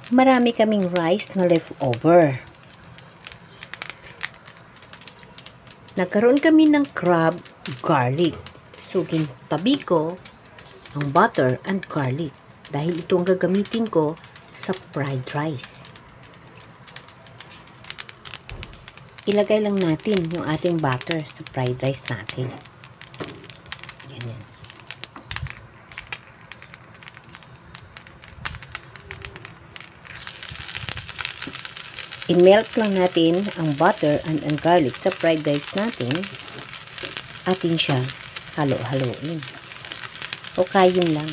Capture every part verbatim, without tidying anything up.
marami kaming rice na leftover. Nagkaroon kami ng crab garlic. So, gintabi ko ang butter and garlic dahil ito ang gagamitin ko sa fried rice. Ilagay lang natin yung ating butter sa fried rice natin. Ganyan. I-melt lang natin ang butter and ang garlic sa fried rice natin. Atin siya halo-haloin. O kayin lang.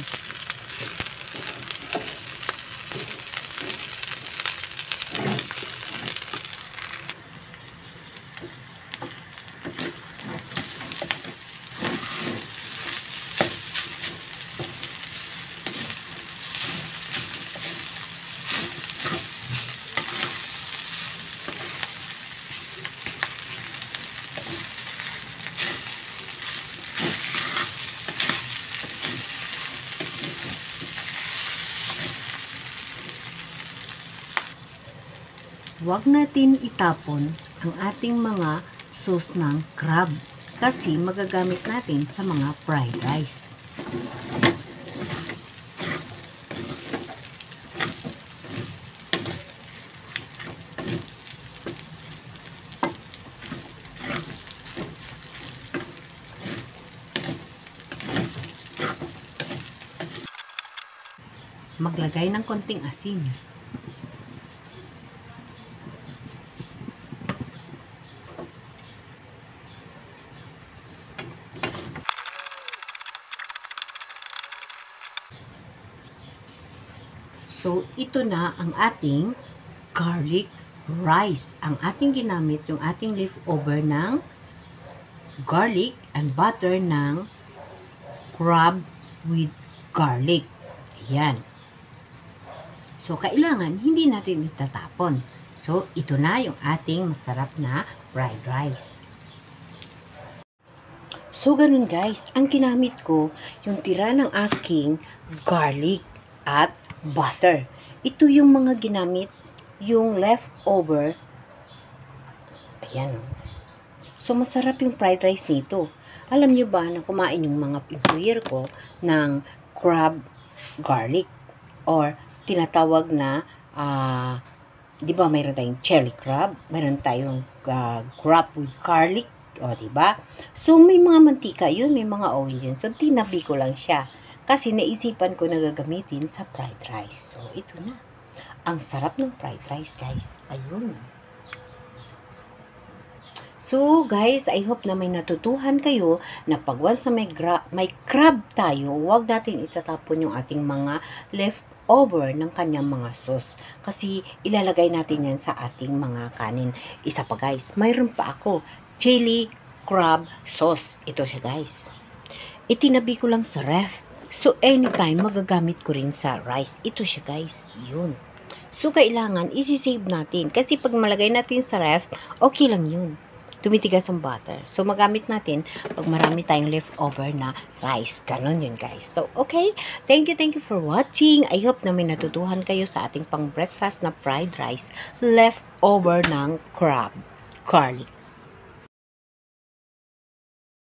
Huwag natin itapon ang ating mga sauce ng crab kasi magagamit natin sa mga fried rice. Maglagay ng konting asin. So, ito na ang ating garlic rice. Ang ating ginamit, yung ating leftover ng garlic and butter ng crab with garlic. Ayan. So, kailangan hindi natin itatapon. So, ito na yung ating masarap na fried rice. So, ganun guys. Ang ginamit ko, yung tira ng aking garlic at butter. Ito yung mga ginamit, yung leftover. Ayan. So, masarap yung fried rice nito. Alam nyo ba na kumain yung mga employer ko ng crab garlic or tinatawag na uh, di ba mayroon tayong chili crab, mayroon tayong uh, crab with garlic, o di ba? So, may mga mantika yun, may mga oil yun. So, tinabi ko lang siya. Kasi naisipan ko na gagamitin sa fried rice. So, ito na. Ang sarap ng fried rice, guys. Ayun. So, guys, I hope na may natutuhan kayo na pag once na may, may crab tayo, huwag natin itatapon yung ating mga leftover ng kanyang mga sauce. Kasi ilalagay natin yan sa ating mga kanin. Isa pa, guys. Mayroon pa ako. Chili crab sauce. Ito siya, guys. Itinabi ko lang sa ref. So, anytime, magagamit ko rin sa rice. Ito siya, guys. Yun. So, kailangan, isi-save natin. Kasi pag malagay natin sa ref, okay lang yun. Tumitigas ang butter. So, magamit natin pag marami tayong leftover na rice. Ganon yun, guys. So, okay. Thank you, thank you for watching. I hope na may natutuhan kayo sa ating pang-breakfast na fried rice leftover ng crab garlic.